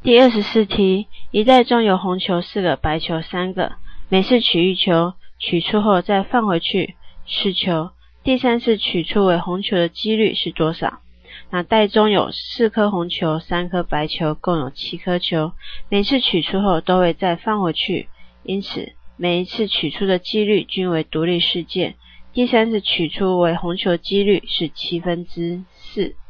第24题，一袋中有红球4个，白球3个，每次取1球，取出后再放回去是球，第3次取出为红球的几率是多少？那袋中有4颗红球，3颗白球，共有7颗球，每次取出后都会再放回去，因此每一次取出的几率均为独立事件，第3次取出为红球几率是4/7。